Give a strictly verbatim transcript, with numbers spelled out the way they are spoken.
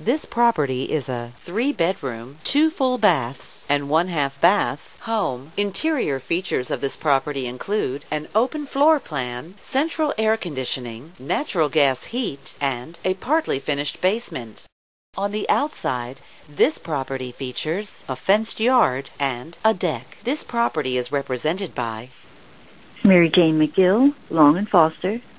This property is a three-bedroom, two full baths, and one half bath home. Interior features of this property include an open floor plan, central air conditioning, natural gas heat, and a partly finished basement. On the outside, this property features a fenced yard and a deck. This property is represented by Mary Jane McGill, Long and Foster,